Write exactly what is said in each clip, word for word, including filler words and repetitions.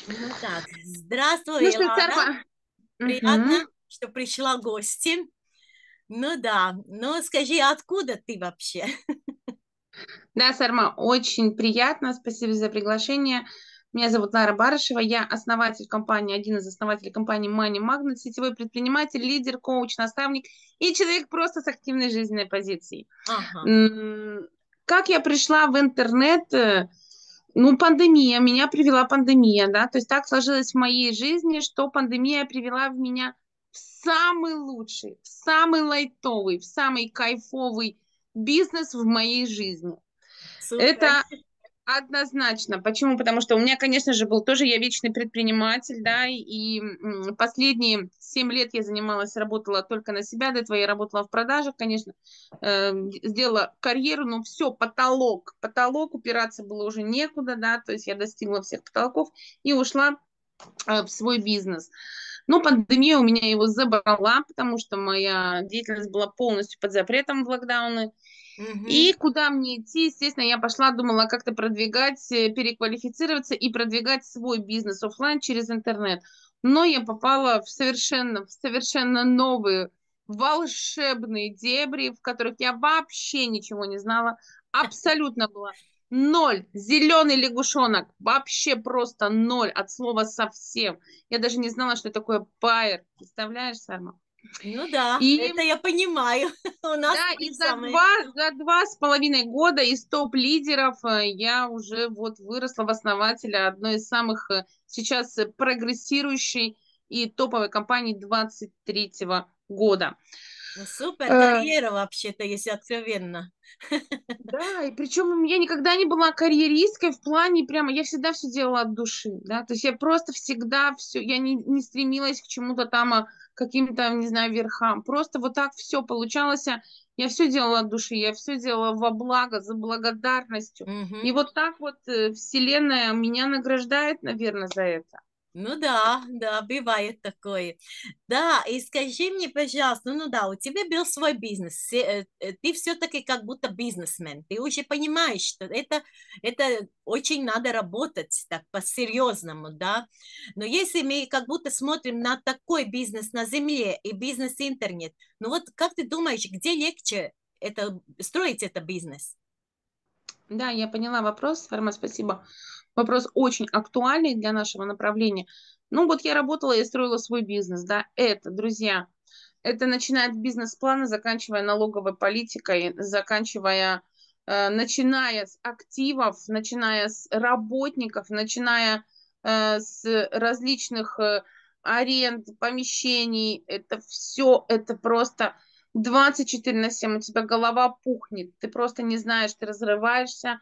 Ну так, здравствуй, Ну что, Элана. Сарма? Приятно, Мгм. что пришла в гости. Ну да, ну скажи, откуда ты вообще? Да, Сарма, очень приятно. Спасибо за приглашение. Меня зовут Лара Барышева. Я основатель компании, один из основателей компании Money Magnet, сетевой предприниматель, лидер, коуч, наставник и человек просто с активной жизненной позицией. Ага, М, Как я пришла в интернет? Э, Ну, пандемия. Меня привела пандемия, да. То есть так сложилось в моей жизни, что пандемия привела в меня в самый лучший, в самый лайтовый, в самый кайфовый бизнес в моей жизни. супер. Это однозначно. Почему? Потому что у меня, конечно же, был тоже я вечный предприниматель, да, и м, последние семь лет я занималась, работала только на себя, до этого я работала в продажах, конечно, э, сделала карьеру, но все, потолок, потолок, упираться было уже некуда, да, то есть я достигла всех потолков и ушла э, в свой бизнес. Но пандемия у меня его забрала, потому что моя деятельность была полностью под запретом в локдауны. Мгм. И куда мне идти? Естественно, я пошла, думала, как-то продвигать, э, переквалифицироваться и продвигать свой бизнес оффлайн через интернет. Но я попала в совершенно, в совершенно новые волшебные дебри, в которых я вообще ничего не знала. Абсолютно была ноль. Зеленый лягушонок. Вообще просто ноль от слова совсем. Я даже не знала, что такое байер. Представляешь, Сарма? Ну да, И это я понимаю. У нас да, то и же за самое. два, за два с половиной года из топ-лидеров э, я уже вот выросла в основателя одной из самых э, сейчас э, прогрессирующей и топовой компании двадцать третьего года. Ну, супер Э, карьера вообще-то, если откровенно. Да, и причем я никогда не была карьеристкой в плане прямо, я всегда все делала от души, да, то есть я просто всегда все, я не, не стремилась к чему-то там, а, каким-то, не знаю, верхам, просто вот так все получалось, а я все делала от души, я все делала во благо, за благодарностью, и Мгм. вот так вот э, Вселенная меня награждает, наверное, за это. Ну да, да, бывает такое. Да, и скажи мне, пожалуйста, ну да, у тебя был свой бизнес, се- э, э, ты все-таки как будто бизнесмен, ты уже понимаешь, что это, это очень надо работать так по-серьезному, да, но если мы как будто смотрим на такой бизнес на земле и бизнес-интернет, ну вот как ты думаешь, где легче это, строить это бизнес? Да, я поняла вопрос, Фарма, спасибо. Вопрос очень актуальный для нашего направления. Ну вот я работала и строила свой бизнес, да, это, друзья, это начиная от бизнес-плана, заканчивая налоговой политикой, заканчивая, э, начиная с активов, начиная с работников, начиная э, с различных э, аренд, помещений. Это все, это просто двадцать четыре на семь. У тебя голова пухнет, ты просто не знаешь, ты разрываешься,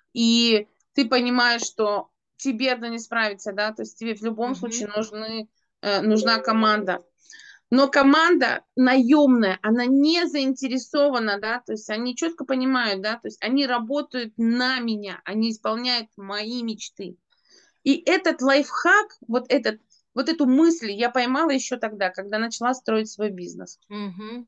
и ты понимаешь, что тебе одно не справиться, да, то есть тебе в любом Мгм, случае нужны, э, нужна команда. Но команда наемная, она не заинтересована, да, то есть они четко понимают, да, то есть они работают на меня, они исполняют мои мечты. И этот лайфхак, вот этот, вот эту мысль я поймала еще тогда, когда начала строить свой бизнес. мгм,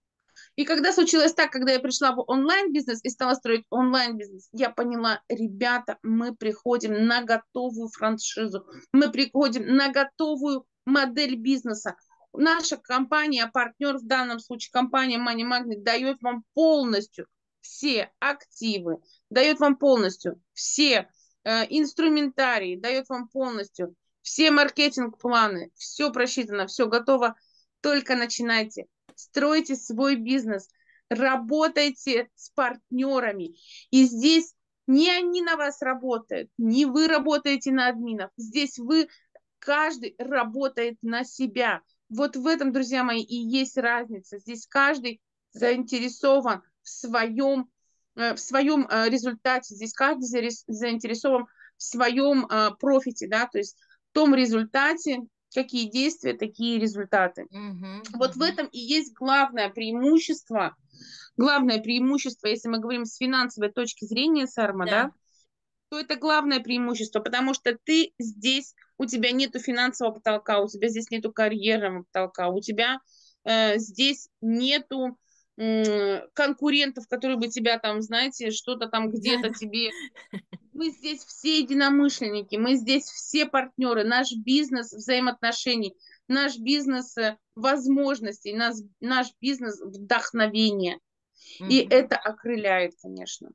И когда случилось так, когда я пришла в онлайн-бизнес и стала строить онлайн-бизнес, я поняла, ребята, мы приходим на готовую франшизу, мы приходим на готовую модель бизнеса. Наша компания, партнер в данном случае, компания Money Magnet, дает вам полностью все активы, дает вам полностью все э, инструментарии, дает вам полностью все маркетинг-планы, все просчитано, все готово, только начинайте. Стройте свой бизнес, работайте с партнерами. И здесь не они на вас работают, не вы работаете на админов. Здесь вы, каждый работает на себя. Вот в этом, друзья мои, и есть разница. Здесь каждый заинтересован в своем, э, в своем э, результате. Здесь каждый заинтересован в своем э, профите, да, то есть в том результате, какие действия, такие результаты. мгм, Вот в мгм. этом и есть главное преимущество, главное преимущество, если мы говорим с финансовой точки зрения, Сарма, Да. да, то это главное преимущество, потому что ты здесь, у тебя нету финансового потолка, у тебя здесь нету карьерного потолка, у тебя э, здесь нету м, конкурентов, которые бы тебя там, знаете, что-то там Да, где-то тебе Мы здесь все единомышленники, мы здесь все партнеры, наш бизнес взаимоотношений, наш бизнес э, возможностей, наш, наш бизнес вдохновения. И Мгм. это окрыляет, конечно.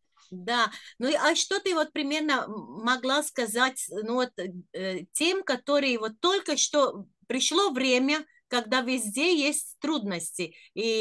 Да, ну и- а что ты вот примерно могла сказать, ну вот э, тем, которые вот только что пришло время, когда везде есть трудности,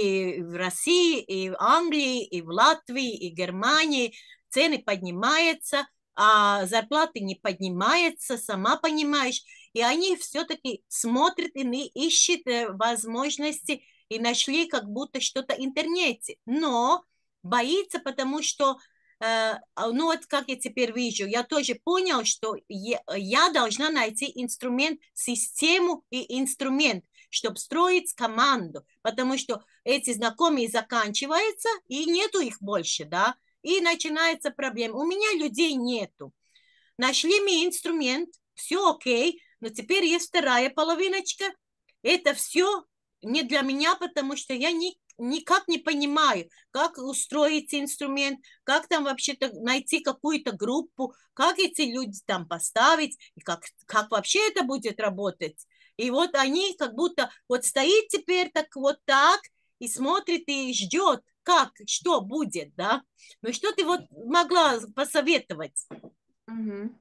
и в России, и в Англии, и в Латвии, и в Германии цены поднимаются, а зарплаты не поднимаются, сама понимаешь, и они все-таки смотрят и не ищут э, возможности и нашли как будто что-то в интернете, но боится, потому что Э, а, ну вот как я теперь вижу, я тоже понял, что я, я должна найти инструмент, систему и инструмент, чтобы строить команду, потому что эти знакомые заканчиваются, и нету их больше, да, и начинается проблема. У меня людей нету. Нашли мне инструмент, все окей, но теперь есть вторая половиночка. Это все не для меня, потому что я не, никак не понимаю, как устроить инструмент, как там вообще-то найти какую-то группу, как эти люди там поставить, и как, как вообще это будет работать. И вот они как будто вот стоит теперь так вот так и смотрит и ждет, как, что будет, да. Ну что ты вот могла посоветовать? Мгм.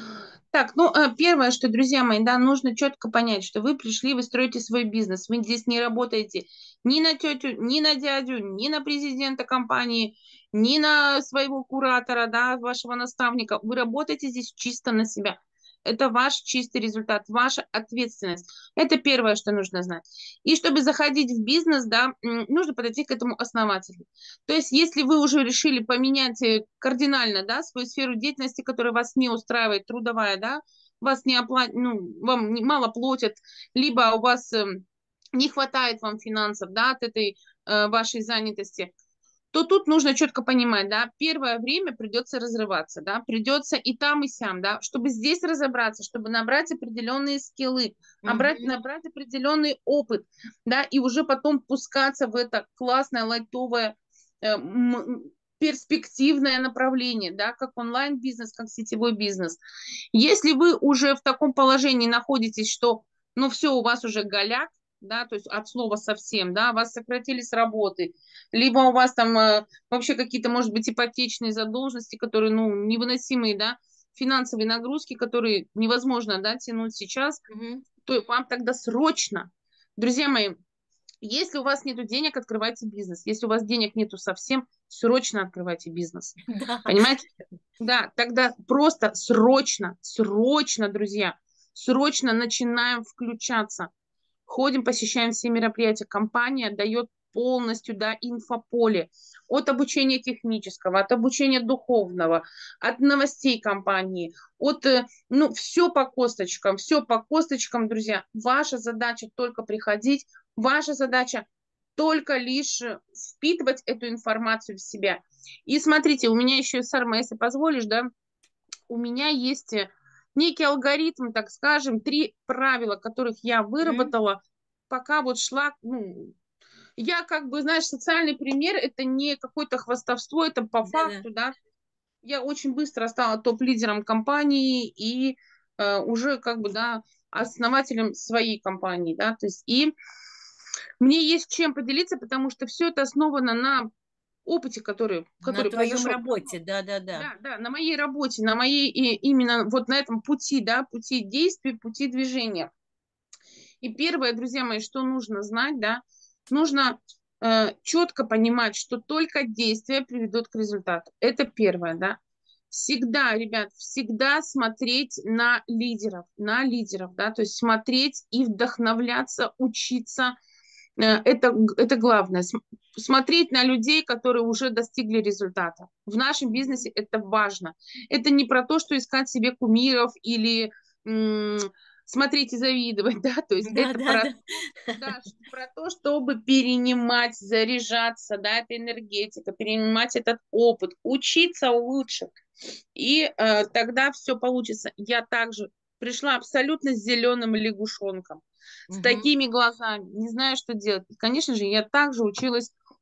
Так, ну, э, первое, что, друзья мои, да, нужно четко понять, что вы пришли, вы строите свой бизнес, вы здесь не работаете ни на тетю, ни на дядю, ни на президента компании, ни на своего куратора, да, вашего наставника, вы работаете здесь чисто на себя. Это ваш чистый результат, ваша ответственность. Это первое, что нужно знать. И чтобы заходить в бизнес, да, м, нужно подойти к этому основательно. То есть, если вы уже решили поменять э, кардинально, да, свою сферу деятельности, которая вас не устраивает, трудовая, да, вас не оплат... ну, вам не- мало платят, либо у вас эм, не хватает вам финансов, да, от этой э, вашей занятости, то тут нужно четко понимать, да, первое время придется разрываться, да, придется и там, и сям, да, чтобы здесь разобраться, чтобы набрать определенные скиллы, набрать, Мгм. набрать определенный опыт, да, и уже потом пускаться в это классное, лайтовое, э, м- перспективное направление, да, как онлайн-бизнес, как сетевой бизнес. Если вы уже в таком положении находитесь, что, ну, все, у вас уже голяк, да, то есть от слова совсем, да, вас сократили с работы, либо у вас там э, вообще какие-то, может быть, ипотечные задолженности, которые, ну, невыносимые, да, финансовые нагрузки, которые невозможно, да, тянуть сейчас, Мгм. то вам тогда срочно, друзья мои, если у вас нету денег, открывайте бизнес. Если у вас денег нету совсем, срочно открывайте бизнес. Да. Понимаете? Да, тогда просто срочно, срочно, друзья, срочно начинаем включаться. Ходим, посещаем все мероприятия. Компания дает полностью, да, инфополе от обучения технического, от обучения духовного, от новостей компании, от, э, ну, все по косточкам, все по косточкам, друзья. Ваша задача только приходить, ваша задача только лишь э, впитывать эту информацию в себя. И смотрите, у меня еще, Сарма, если позволишь, да, у меня есть э, некий алгоритм, так скажем, три правила, которых я Мгм. выработала, пока вот шла, ну, я как бы, знаешь, социальный пример, это не какое-то хвастовство, это по Да-да. факту, да. Я очень быстро стала топ-лидером компании и э, уже как бы, да, основателем своей компании, да, то есть и мне есть чем поделиться, потому что все это основано на опыте, который, На который твоем произошел работе, да-да-да. да, да, на моей работе, на моей и именно вот на этом пути, да, пути действий, пути движения. И первое, друзья мои, что нужно знать, да, нужно э, четко понимать, что только действия приведут к результату. Это первое, да. Всегда, ребят, всегда смотреть на лидеров, на лидеров, да, то есть смотреть и вдохновляться, учиться, Э, это, это главное. См- Смотреть на людей, которые уже достигли результата. В нашем Мгм. бизнесе это важно. Это не про то, что искать себе кумиров или м, смотреть и завидовать, да, то есть это про Да-да-да. да, ш- про то, чтобы перенимать, заряжаться, да, это энергетика, перенимать этот опыт, учиться у лучших. И э, тогда все получится. Я также пришла абсолютно с зеленым лягушонком, с Мгм. такими глазами, не знаю, что делать. И, конечно же, я также училась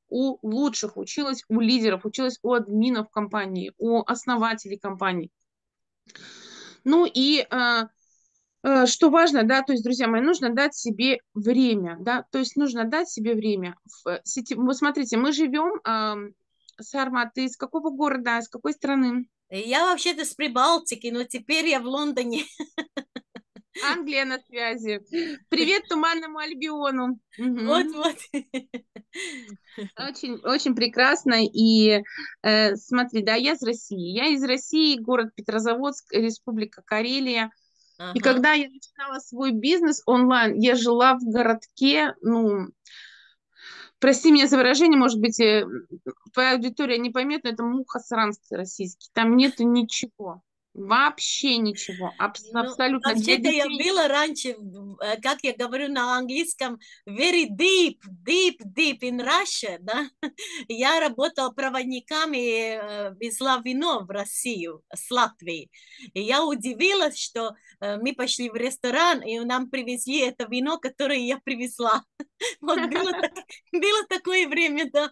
у лучших, училась у лидеров, училась у админов компании, у основателей компании. Ну и э, э, что важно, да, то есть, друзья мои, нужно дать себе время, да, то есть нужно дать себе время. В сети... Вот смотрите, мы живем, э, Сарма, ты из какого города, из какой страны? Я вообще-то с Прибалтики, но теперь я в Лондоне. Англия на связи. Привет Туманному Альбиону. Мгм. Вот-вот. Очень, очень прекрасно. И э, смотри, да, я из России. Я из России, город Петрозаводск, Республика Карелия. И Ага. когда я начинала свой бизнес онлайн, я жила в городке, ну, прости меня за выражение, может быть, э, твоя аудитория не поймет, но это Мухосранск российский. Там нету ничего. Вообще ничего. Абс- Ну, абсолютно для вообще-то я детей. была раньше, в- э, как я говорю на английском, very deep, deep, deep in Russia, да. Я работала проводниками, э, везла вино в Россию с Латвии. И я удивилась, что э, мы пошли в ресторан, и нам привезли это вино, которое я привезла. Вот было, так, было такое время, да.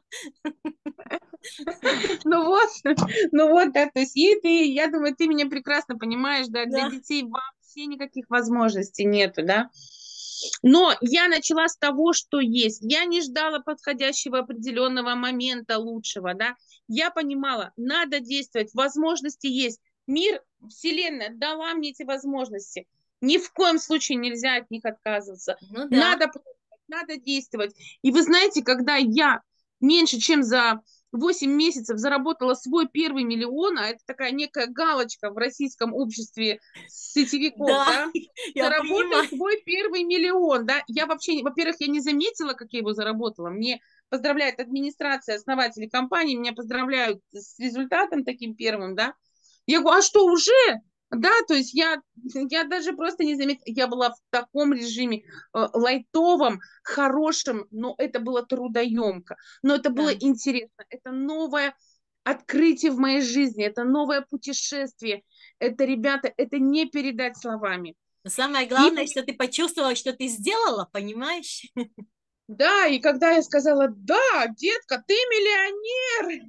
Ну вот, ну вот, да, то есть и ты, я думаю, ты меня прекрасно понимаешь, да, для Да. детей вообще никаких возможностей нету, да. Но я начала с того, что есть. Я не ждала подходящего определенного момента лучшего, да. Я понимала, надо действовать, возможности есть. Мир, Вселенная дала мне эти возможности. Ни в коем случае нельзя от них отказываться. Ну да, Надо пробовать, надо действовать. И вы знаете, когда я меньше чем за восемь месяцев заработала свой первый миллион, а это такая некая галочка в российском обществе сетевиков, да, да, я заработала понимаю. свой первый миллион, да, я вообще, во-первых, я не заметила, как я его заработала, мне поздравляет администрация, основатели компании, меня поздравляют с результатом таким первым, да, я говорю, а что, уже? Да, то есть я, я даже просто не заметила, я была в таком режиме э, лайтовом, хорошем, но это было трудоемко, но это было Да. интересно, это новое открытие в моей жизни, это новое путешествие, это, ребята, это не передать словами. Но самое И главное, что ты почувствовала, что ты сделала, понимаешь? да, и когда я сказала, да, детка, ты миллионер,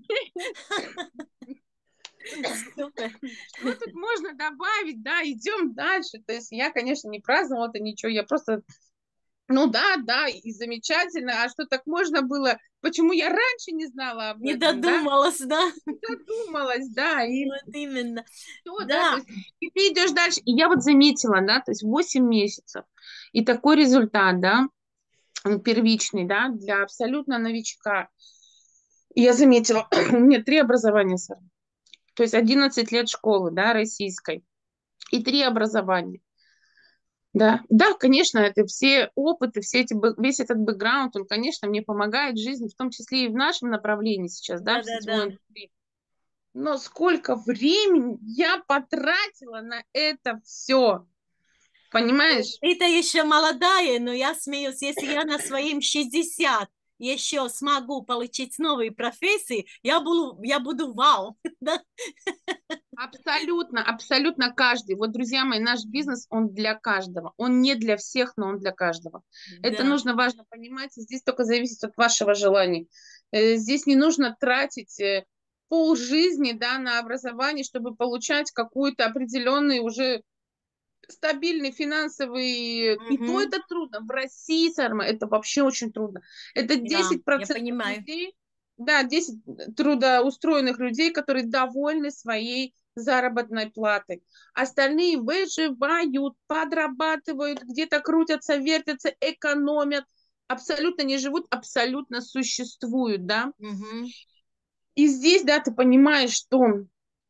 Супер. что тут можно добавить, да, идем дальше. То есть я, конечно, не праздновала это ничего, я просто, ну да, да, и замечательно, а что так можно было, почему я раньше не знала об Не этом, да, додумалась, да? задумалась, да, и Вот именно. все, да, то Да. есть и ты идешь дальше. И я вот заметила, да, то есть восемь месяцев, и такой результат, да, первичный, да, для абсолютно новичка. И я заметила, у меня три образования, сэр. То есть одиннадцать лет школы, да, российской, и три образования. Да, да, конечно, это все опыты, все эти, бэ- весь этот бэкграунд, он, конечно, мне помогает в жизни, в том числе и в нашем направлении сейчас, да, в Да-да-да. сетевой индустрии. Но сколько времени я потратила на это все, понимаешь? Ты-то еще молодая, но я смеюсь, если я на своим шестьдесят еще смогу получить новые профессии, я буду, я буду вау. Да? Абсолютно, абсолютно каждый. Вот, друзья мои, наш бизнес, он для каждого. Он не для всех, но он для каждого. Это Да. нужно, важно понимать. И здесь только зависит от вашего желания. Э, Здесь не нужно тратить э, пол жизни, да, на образование, чтобы получать какую-то определенный уже стабильный финансовый... И то Мгм. это трудно. В России, Сарма, это вообще очень трудно. Это Да, десять я процентов понимаю. людей, да, десять трудоустроенных людей, которые довольны своей заработной платой. Остальные выживают, подрабатывают, где-то крутятся, вертятся, экономят, абсолютно не живут, абсолютно существуют, да. Мгм. И здесь, да, ты понимаешь, что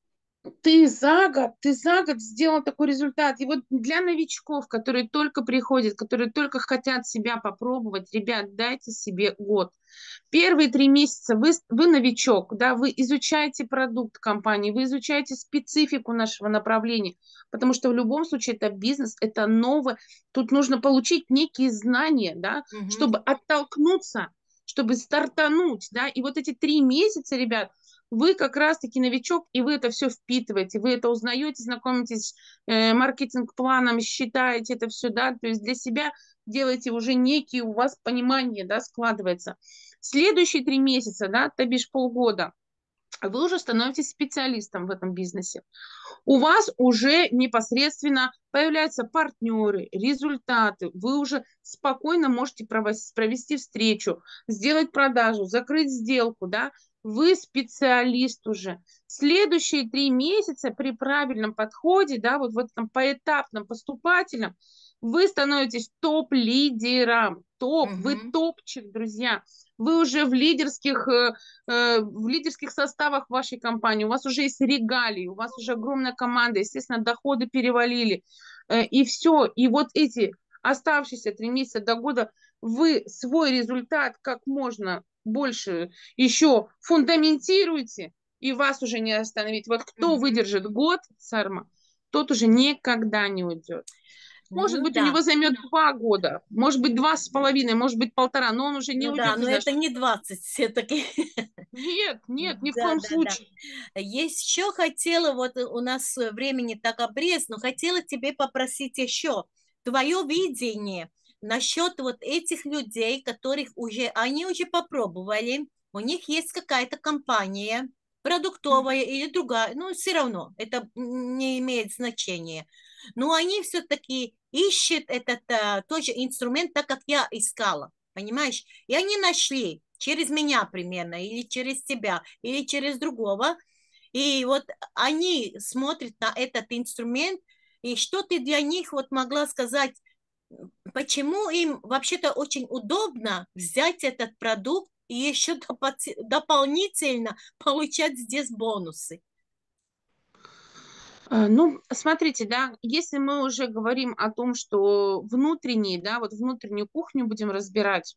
ты за год, ты за год сделал такой результат. И вот для новичков, которые только приходят, которые только хотят себя попробовать, ребят, дайте себе год. Первые три месяца вы, вы новичок, да, вы изучаете продукт компании, вы изучаете специфику нашего направления, потому что в любом случае это бизнес, это новое. Тут нужно получить некие знания, да, Мгм. чтобы оттолкнуться, чтобы стартануть, да. И вот эти три месяца, ребят, вы как раз-таки новичок, и вы это все впитываете, вы это узнаете, знакомитесь с э, маркетинг-планом, считаете это все, да, то есть для себя делаете уже некие, у вас понимание, да, складывается. Следующие три месяца, да, то бишь полгода, вы уже становитесь специалистом в этом бизнесе. У вас уже непосредственно появляются партнеры, результаты. Вы уже спокойно можете провести встречу, сделать продажу, закрыть сделку, да. Вы специалист уже. Следующие три месяца при правильном подходе, да, вот в этом поэтапном, поступательном, вы становитесь топ-лидером. Топ, вы Мгм. топчик, друзья. Вы уже в лидерских, э, э, в лидерских составах вашей компании, у вас уже есть регалии, у вас уже огромная команда, естественно, доходы перевалили, э, и все. И вот эти оставшиеся три месяца до года вы свой результат как можно больше еще фундаментируете, и вас уже не остановить. Вот кто Мгм. выдержит год, Сарма, тот уже никогда не уйдет. Может Ну быть, у да. него займет два года, может быть, два с половиной, может быть, полтора, но он уже не Ну да, уйдет но из это нашей... не двадцать все-таки. Нет, нет, ни в Да, коем да, да. случае. Есть еще хотела, вот у нас э, времени так обрез, но хотела тебе попросить еще твое видение насчет вот этих людей, которых уже, они уже попробовали, у них есть какая-то компания, продуктовая Мгм. или другая, ну, все равно, это не имеет значения. Но они все-таки ищут этот а, тоже инструмент, так как я искала, понимаешь? И они нашли через меня примерно, или через тебя, или через другого. И вот они смотрят на этот инструмент, и что ты для них вот могла сказать, почему им вообще-то очень удобно взять этот продукт и еще дополнительно получать здесь бонусы. А, Ну, смотрите, да, если мы уже говорим о том, что внутренний, да, вот внутреннюю кухню будем разбирать,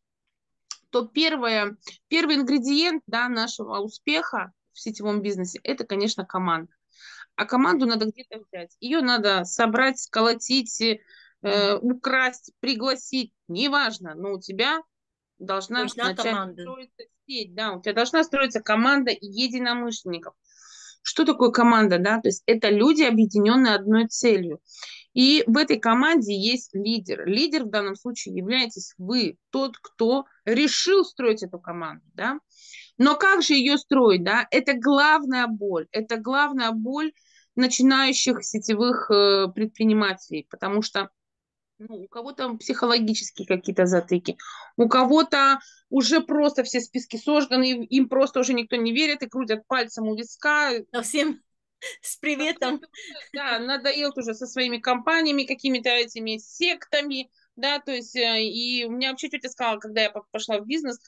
то первое, первый ингредиент, да, нашего успеха в сетевом бизнесе – это, конечно, команда. А команду надо где-то взять. Ее надо собрать, сколотить, э, Мгм. украсть, пригласить, неважно, но у тебя должна Нужна начать команда. строиться сеть, да, у тебя должна строиться команда единомышленников. Что такое команда, да? То есть это люди, объединенные одной целью. И в этой команде есть лидер. Лидер в данном случае являетесь вы, тот, кто решил строить эту команду, да? Но как же ее строить, да? Это главная боль. Это главная боль начинающих сетевых э, предпринимателей, потому что ну, у кого-то психологические какие-то затыки, у кого-то уже просто все списки сожганы, им просто уже никто не верит и крутят пальцем у виска. Совсем с Совсем приветом. ты уже, да, надоел уже со своими компаниями, какими-то этими сектами, да, то есть, э, и у меня вообще тетя сказала, когда я пошла в бизнес,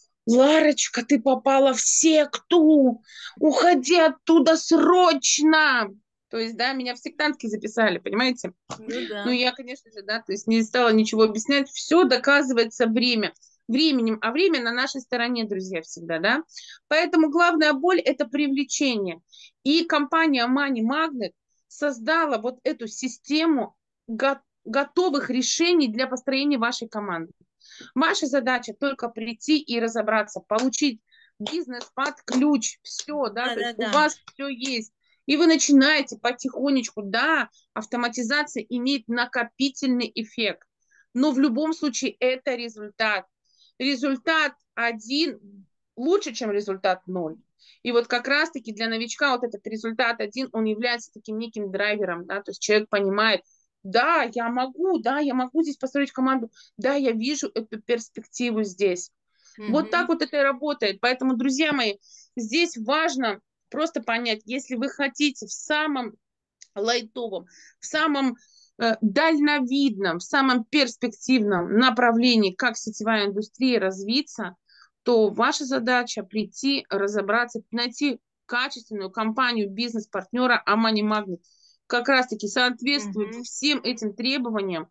Ларочка, ты попала в секту, уходи оттуда срочно. То есть, да, меня в сектантки записали, понимаете? Ну да. Ну, я, конечно же, да, то есть не стала ничего объяснять. Все доказывается время, временем, а время на нашей стороне, друзья, всегда, да. Поэтому главная боль – это привлечение. И компания Money Magnet создала вот эту систему го- готовых решений для построения вашей команды. Ваша задача только прийти и разобраться, получить бизнес под ключ, все, да, Да, то есть да, у да. вас все есть. И вы начинаете потихонечку, да, автоматизация имеет накопительный эффект. Но в любом случае это результат. Результат один лучше, чем результат ноль. И вот как раз-таки для новичка вот этот результат один, он является таким неким драйвером, да, то есть человек понимает, да, я могу, да, я могу здесь построить команду, да, я вижу эту перспективу здесь. Вот так Мгм. вот это и работает. Поэтому, друзья мои, здесь важно просто понять, если вы хотите в самом лайтовом, в самом э, дальновидном, в самом перспективном направлении, как сетевая индустрия развиться, то ваша задача прийти, разобраться, найти качественную компанию, бизнес-партнера, а Money Magnet как раз-таки соответствует Мгм. всем этим требованиям,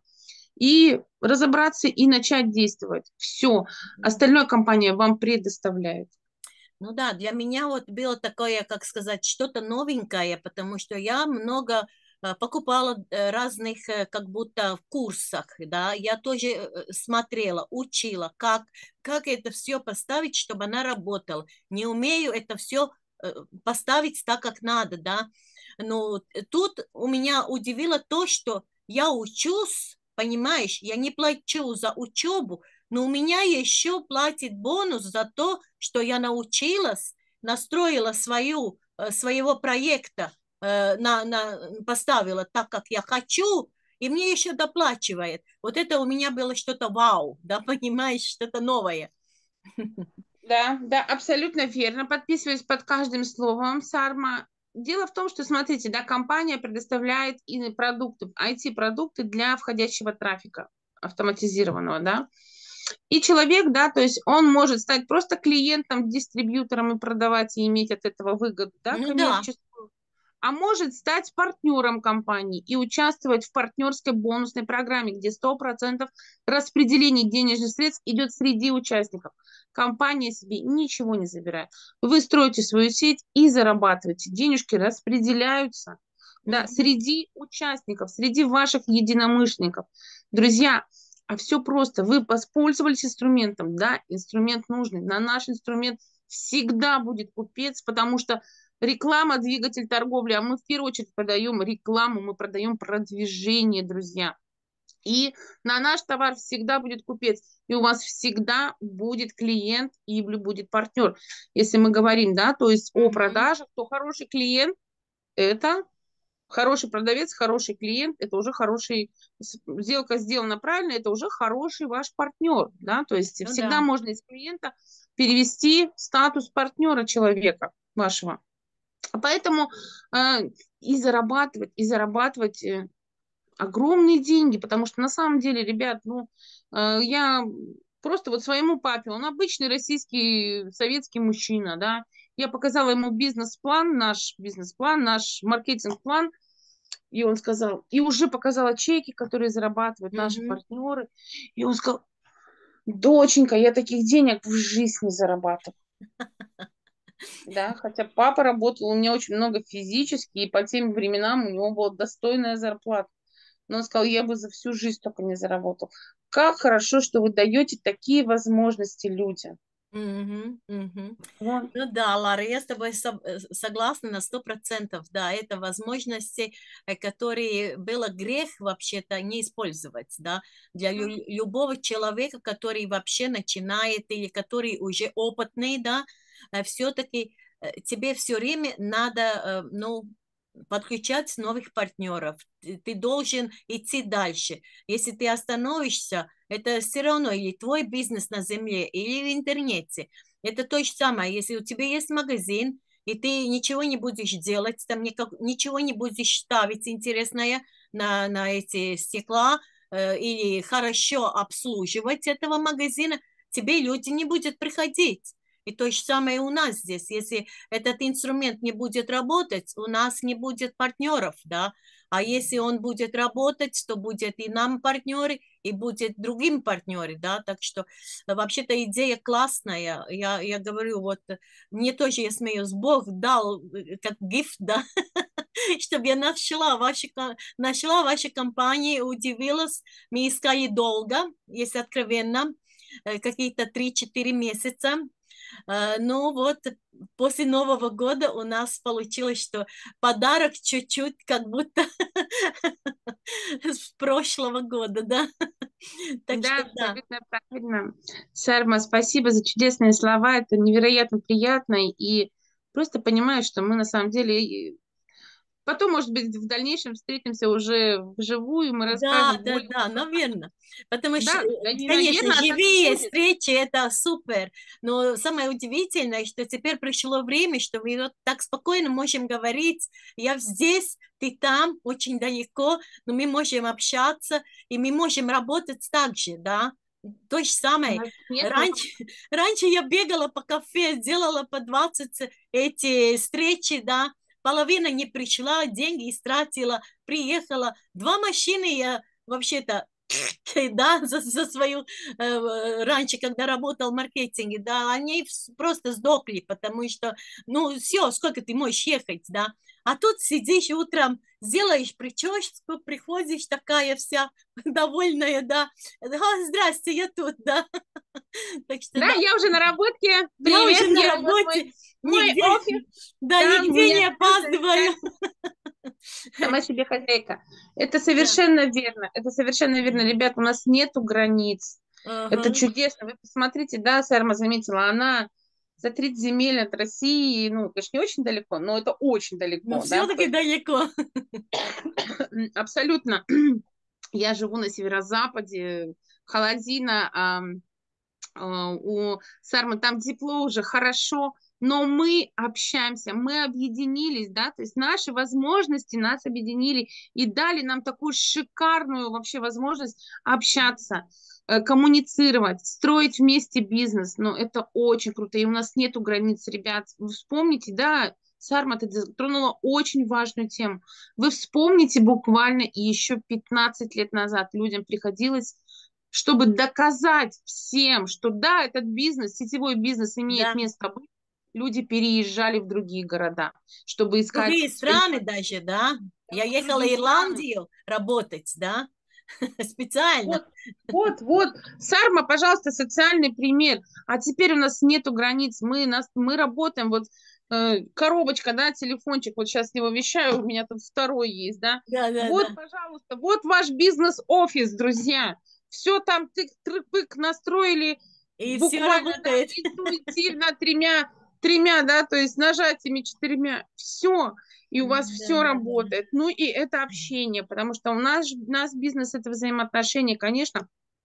и разобраться и начать действовать. Все. Остальное компания вам предоставляет. Ну да, для меня вот было такое, как сказать, что-то новенькое, потому что я много э, покупала э, разных э, как будто в курсах, да, я тоже э, э, смотрела, учила, как, как это все поставить, чтобы она работала. Не умею это все поставить так, как надо, да. Но тут у меня удивило то, что я учусь, понимаешь, я не плачу за учебу, но у меня еще платит бонус за то, что я научилась, настроила свою, э, своего проекта, э, на, на, поставила так, как я хочу, и мне еще доплачивает. Вот это у меня было что-то вау, да, понимаешь, что-то новое. Да, да, абсолютно верно. Подписываюсь под каждым словом, Сарма. Дело в том, что, смотрите, да, компания предоставляет и продукты, ай ти-продукты для входящего трафика автоматизированного, да. И человек, да, то есть он может стать просто клиентом, дистрибьютором и продавать, и иметь от этого выгоду, да, Ну да. коммерческую, а может стать партнером компании и участвовать в партнерской бонусной программе, где сто процентов распределение денежных средств идет среди участников. Компания себе ничего не забирает. Вы строите свою сеть и зарабатываете. Денежки распределяются, да, Мгм. среди участников, среди ваших единомышленников. Друзья, а все просто. Вы воспользовались инструментом, да, инструмент нужный. На наш инструмент всегда будет купец, потому что реклама – двигатель торговли, а мы в первую очередь продаем рекламу, мы продаем продвижение, друзья. И на наш товар всегда будет купец, и у вас всегда будет клиент и будет партнер. Если мы говорим, да, то есть о Мгм. продажах, то хороший клиент – это хороший продавец, хороший клиент, это уже хороший, сделка сделана правильно, это уже хороший ваш партнер, да, то есть Ну всегда да. можно из клиента перевести в статус партнера человека вашего. Поэтому э, и зарабатывать, и зарабатывать э, огромные деньги, потому что на самом деле, ребят, ну, э, я просто вот своему папе, он обычный российский советский мужчина, да, я показала ему бизнес-план, наш бизнес-план, наш маркетинг-план, и он сказал, и уже показала чеки, которые зарабатывают наши Мгм. партнеры, и он сказал, доченька, я таких денег в жизни не зарабатываю. Да, хотя папа работал у меня очень много физически, и по тем временам у него была достойная зарплата. Но он сказал, я бы за всю жизнь только не заработал. Как хорошо, что вы даете такие возможности людям. Мгм. Мгм. Вот. Ну да, Лара, я с тобой со- э, согласна на сто процентов. Да, это возможности, э, которые было грех вообще-то не использовать, да, для лю- любого человека, который вообще начинает или который уже опытный, да, все-таки тебе все время надо, э, ну, подключать новых партнеров. Ты, ты должен идти дальше. Если ты остановишься, это все равно или твой бизнес на земле, или в интернете. Это то же самое, если у тебя есть магазин, и ты ничего не будешь делать, там никак, ничего не будешь ставить интересное на, на эти стекла, э, или хорошо обслуживать этого магазина, тебе люди не будут приходить. И то же самое у нас здесь. Если этот инструмент не будет работать, у нас не будет партнеров, да. А если он будет работать, то будет и нам партнеры, и будет другим партнеры, да. Так что вообще-то идея классная. Я, я говорю, вот мне тоже, я смеюсь, Бог дал как гифт, да, чтобы я нашла ваши, нашла ваши компании, удивилась. Мы искали долго, если откровенно, какие-то три-четыре месяца. Ну вот, после Нового года у нас получилось, что подарок чуть-чуть как будто с прошлого года, да. Так Да, что да. абсолютно правильно. Сарма, спасибо за чудесные слова. Это невероятно приятно. И просто понимаю, что мы на самом деле потом, может быть, в дальнейшем встретимся уже вживую, мы Да, расскажем да, более... да, наверное. Потому что, Да, э, да, не конечно, наверное, а так и живые будет. встречи– это супер. Но самое удивительное, что теперь пришло время, что мы вот так спокойно можем говорить. Я здесь, ты там, очень далеко, но мы можем общаться, и мы можем работать так же, да. То же У самое. нас нет Раньше, раньше я бегала по кафе, делала по двадцать эти встречи, да, половина не пришла, деньги истратила, приехала. Два машины я вообще-то да, за, за свою э, раньше, когда работал в маркетинге, да, они просто сдохли, потому что, ну, все, сколько ты можешь ехать, да, а тут сидишь утром, сделаешь прическу, приходишь такая вся довольная, да, а, здрасте, я тут, да, так что Да, да, я уже на работе. я уже Привет, на я вот мой, работе, мой нигде, офис. да, Да, у нигде меня не все опаздываю, замечательно. Сама себе хозяйка. Это да. совершенно верно. Это совершенно верно. Ребят, у нас нету границ. Это Ага. чудесно. Вы посмотрите, да, Сарма заметила, она за тридцать земель от России, ну, конечно, не очень далеко, но это очень Но далеко, да, то все-таки есть далеко. абсолютно. Я живу на северо-западе, холодина, а, а, у Сармы там тепло уже, хорошо, но мы общаемся, мы объединились, да, то есть наши возможности нас объединили и дали нам такую шикарную вообще возможность общаться, э, коммуницировать, строить вместе бизнес, но это очень круто, и у нас нету границ, ребят, вы вспомните, да, Сарма, ты затронула очень важную тему. Вы вспомните буквально еще пятнадцать лет назад людям приходилось, чтобы доказать всем, что да, этот бизнес, сетевой бизнес имеет Да. место быть, люди переезжали в другие города, чтобы искать Другие свои страны партнеры. даже, да. Да, Я в ехала в другие страны. Ирландию работать, да, специально. Вот, вот, вот. Сарма, пожалуйста, социальный пример. А теперь у нас нету границ. Мы, нас, мы работаем. Вот э, коробочка, да, телефончик. Вот сейчас с него вещаю. У меня тут второй есть, да. Да, да, Вот, да. пожалуйста, вот ваш бизнес-офис, друзья. Все там тык-трык-пык настроили И все буквально, да, работает. интуитивно тремя, тремя, да, то есть нажатиями четырьмя. Все, и у вас Да, все да, да. работает. Ну и это общение, потому что у нас, ж- у нас бизнес это взаимоотношения, конечно,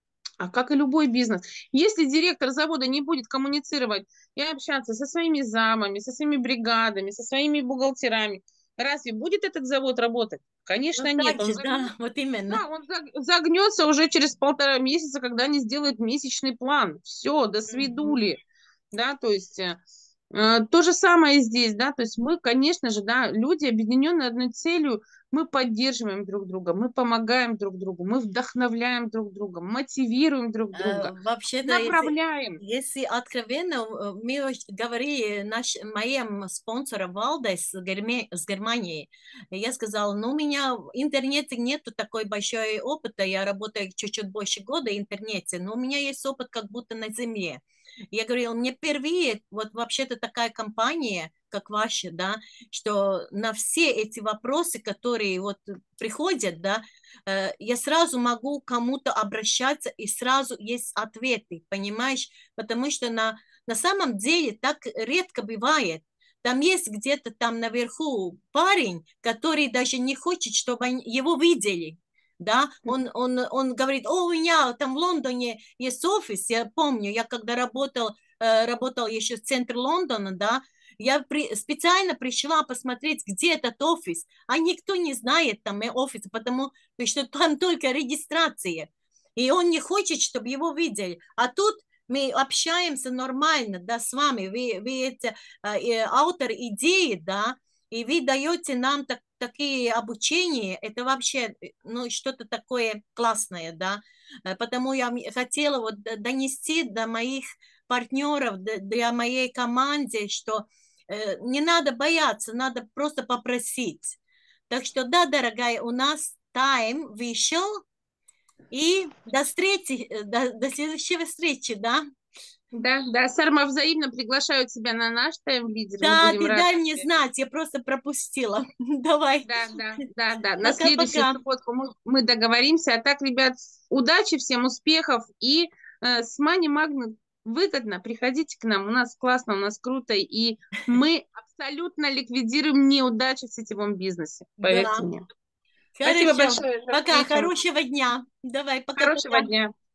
а как и любой бизнес. Если директор завода не будет коммуницировать и общаться со своими замами, со своими бригадами, со своими бухгалтерами, разве будет этот завод работать? Ну Конечно, нет. так Он же, загнется, да, вот именно. да, он заг- загнется уже через полтора месяца, когда они сделают месячный план. Все, до Мгм. свидули. Да, то есть э, э, то же самое и здесь, да, то есть мы, конечно же, да, люди, объединенные одной целью, мы поддерживаем друг друга, мы помогаем друг другу, мы вдохновляем друг друга, мотивируем друг Э, друга, Вообще-то, если, направляем. если откровенно, э, мы уж говорили наш, моим спонсором Валдес с, Герме- с Германии, я сказала, ну, у меня в интернете нету такой большой опыта, я работаю чуть-чуть больше года в интернете, но у меня есть опыт как будто на земле. Я говорила, мне впервые, вот вообще-то такая компания, как ваша, да, что на все эти вопросы, которые вот приходят, да, э, я сразу могу кому-то обращаться, и сразу есть ответы, понимаешь? Потому что на, на самом деле так редко бывает. Там есть где-то там наверху парень, который даже не хочет, чтобы они- его видели. Да, он, он, он говорит, о, у меня там в Лондоне есть офис, я помню, я когда работал, э, работал еще в центре Лондона, да, я при, специально пришла посмотреть, где этот офис, а никто не знает там э, офис, потому что там только регистрация. И он не хочет, чтобы его видели. А тут мы общаемся нормально, да, с вами. Вы, вы это, э, автор идеи, да, и вы даете нам так, такие обучения, это вообще, ну, что-то такое классное, да. Э, Потому я хотела вот донести до моих партнеров, для моей команды, что э, не надо бояться, надо просто попросить. Так что да, дорогая, у нас тайм вышел, и до встречи, до, до следующей встречи, да? Да, да, Сарма, взаимно приглашаю тебя на наш тайм-лидер, мы Да, будем ты рады дай мне тебе. знать, я просто пропустила. Давай, Да, да, да, да, на следующую пока-пока. субботу мы, мы договоримся. А так, ребят, удачи, всем успехов и э, с Money Magnet выгодно, приходите к нам, у нас классно, у нас круто, и мы абсолютно ликвидируем неудачи в сетевом бизнесе, поверьте Да, мне. Спасибо хорошо. большое за Пока, встречу. хорошего дня. Давай, Хорошего пока-пока. дня.